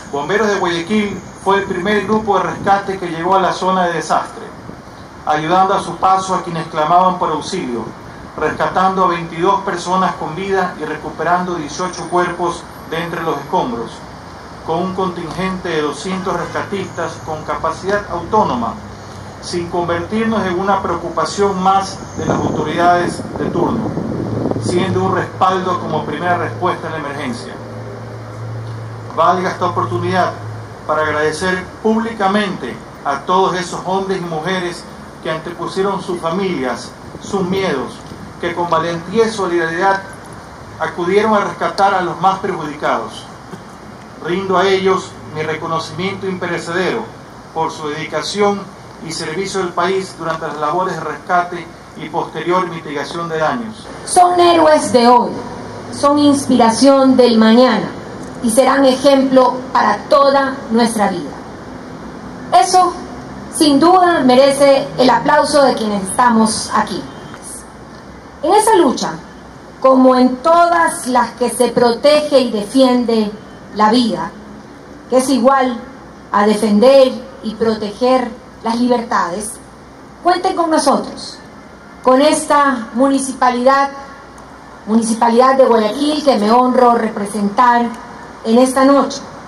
Bomberos de Guayaquil fue el primer grupo de rescate que llegó a la zona de desastre, ayudando a su paso a quienes clamaban por auxilio, rescatando a 22 personas con vida y recuperando 18 cuerpos de entre los escombros, con un contingente de 200 rescatistas con capacidad autónoma, sin convertirnos en una preocupación más de las autoridades de turno, siendo un respaldo como primera respuesta en la emergencia. Valga esta oportunidad para agradecer públicamente a todos esos hombres y mujeres que antepusieron sus familias, sus miedos, que con valentía y solidaridad acudieron a rescatar a los más perjudicados. Rindo a ellos mi reconocimiento imperecedero por su dedicación y servicio al país durante las labores de rescate y posterior mitigación de daños. Son héroes de hoy, son inspiración del mañana y serán ejemplo para toda nuestra vida. Eso, sin duda, merece el aplauso de quienes estamos aquí. En esa lucha, como en todas las que se protege y defiende la vida, que es igual a defender y proteger las libertades, cuenten con nosotros, con esta municipalidad de Guayaquil que me honro representar en esta noche.